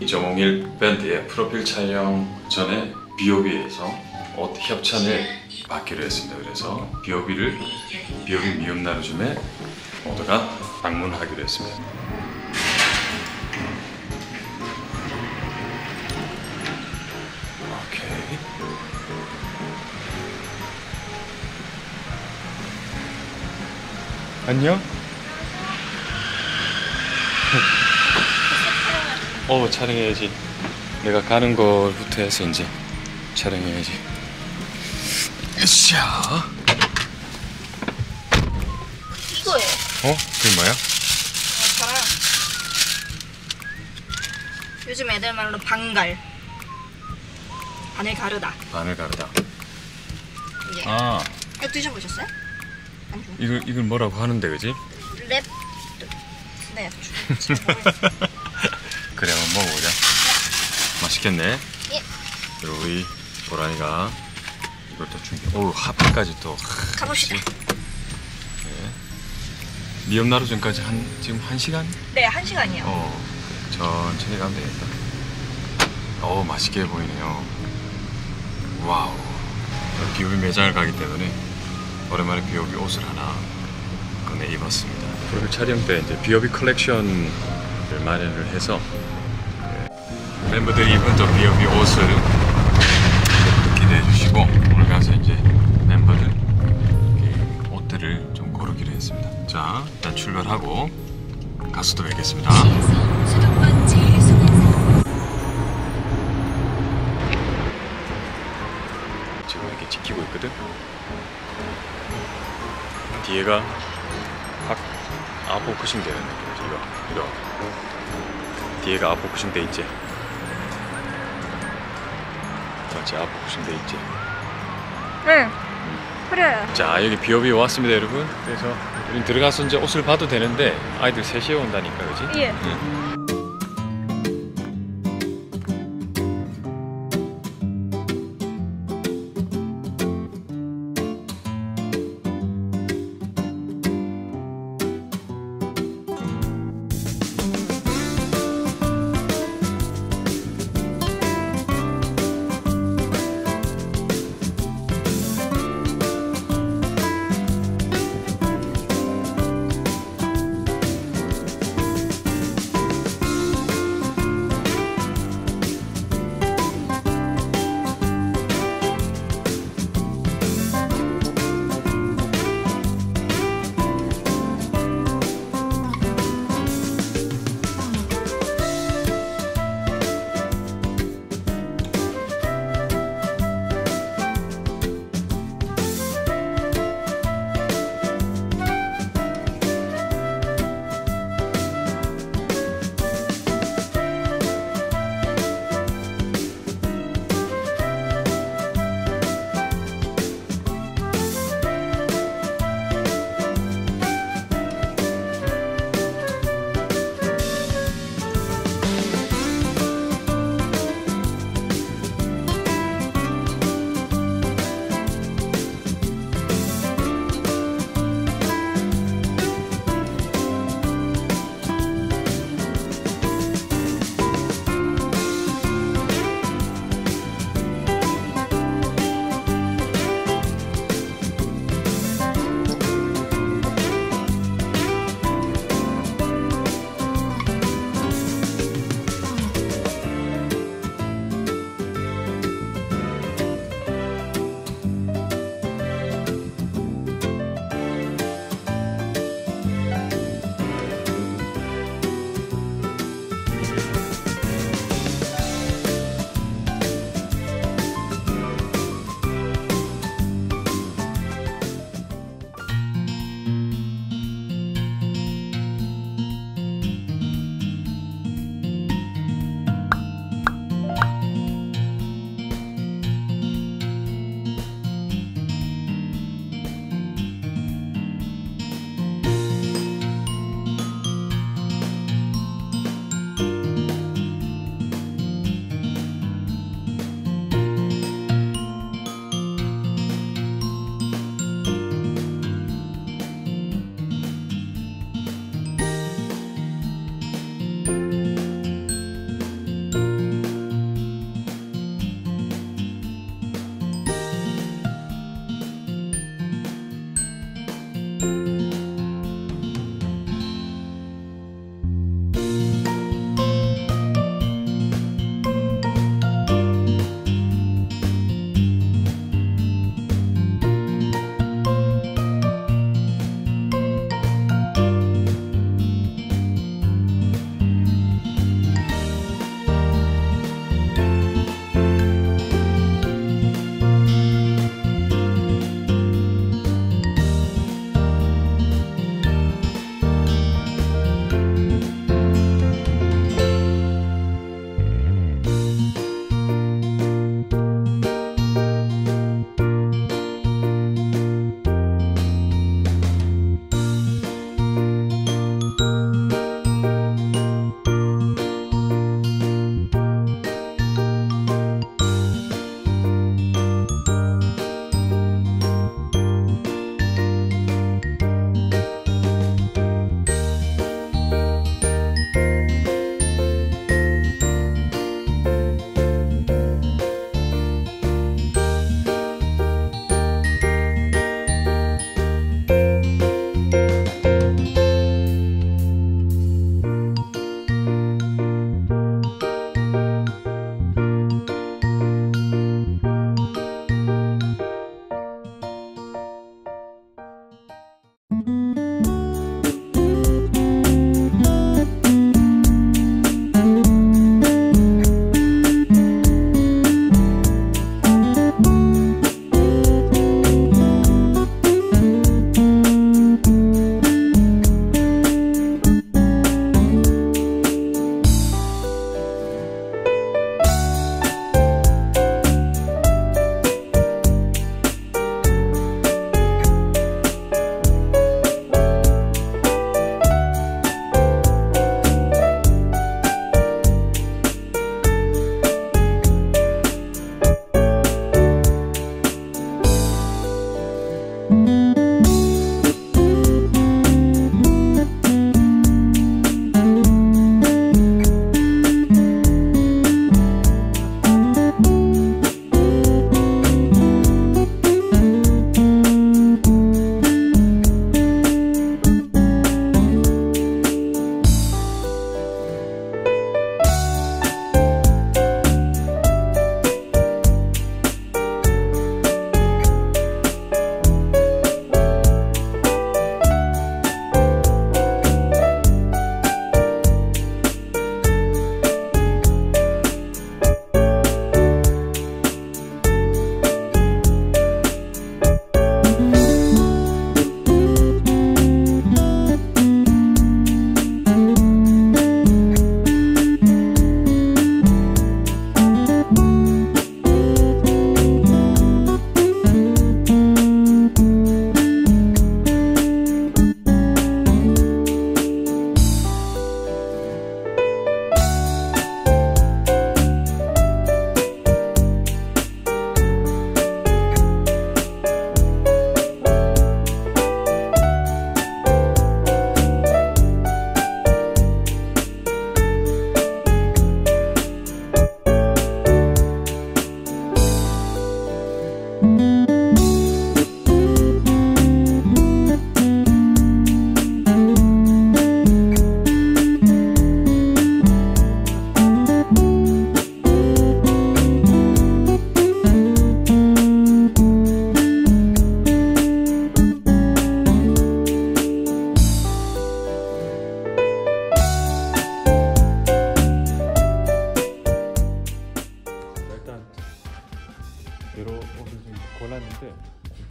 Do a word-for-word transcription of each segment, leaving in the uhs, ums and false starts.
이 점 영 일 밴드의 프로필 촬영 전에 비오비에서 옷 협찬을 받기로 했습니다. 그래서 비오비를 비오비 미움 나루줌에 모두가 방문하기로 했습니다. 오케이. 안녕. 어, 촬영해야지. 내가 가는 걸부터 해서 이제 촬영해야지. 으쌰. 이거예요. 어? 그게 뭐야? 어, 저랑 요즘 애들 말로 방갈. 바늘 가르다. 바늘 가르다. 이게. 아, 이거 드셔보셨어요? 이걸 이걸 뭐라고 하는데, 그지? 랩. 네. 그래, 한번 먹어보자. 맛있겠네. 예. 그리고 우리 보라니가 이걸 또 준비. 오, 핫팩까지 또. 가봅시다. 네. 미움 나루전까지 한 지금 한 시간? 네, 한 시간이요. 어, 그래, 천천히 가면 되겠다. 오, 맛있게 보이네요. 와우. 비오비 매장을 가기 때문에 오랜만에 비오비 옷을 하나 꺼내 입었습니다. 프로필 촬영 때 이제 비오비 컬렉션을 마련을 해서 멤버들이 입은 또 비오비 옷을 기대해 주시고 오늘 가서 이제 멤버들 옷들을 좀 고르기로 했습니다. 자, 일단 출발하고 가수도 뵙겠습니다. 수도권 제일송환사 지금 이렇게 지키고 있거든. 뒤에가 확 아포크싱 되는 느낌이지. 이거 이거 뒤에가 아포크싱 돼 있지. 맞지? 아포크싱 돼 있지. 네. 그래요. 자, 여기 비오비 왔습니다, 여러분. 그래서 우린 들어가서 이제 옷을 봐도 되는데 아이들 셋이 온다니까, 그지? 예. 응.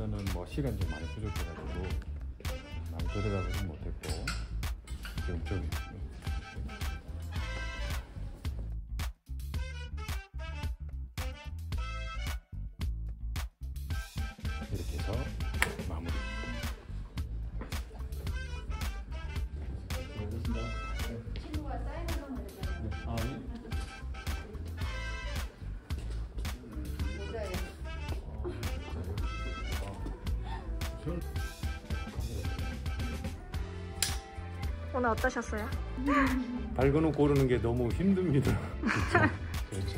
일단은 뭐 시간 좀 많이 부족해가지고 많이 들여다보지 못했고 지금 좀 이렇게 해서 마무리. 친구가 사인을 한번 해주세요. 아, 예. 모자에. 오늘 어떠셨어요? 발근호 고르는 게 너무 힘듭니다. 진짜. 그렇죠.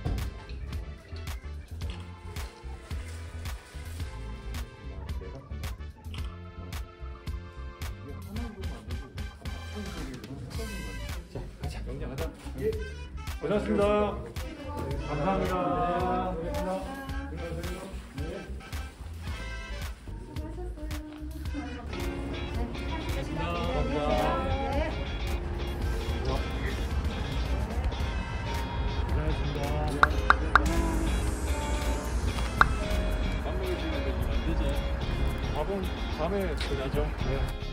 자, 가자. 영장하자. 예. 고생하셨습니다. 감사합니다. 밥은 밤에 드시죠. 네.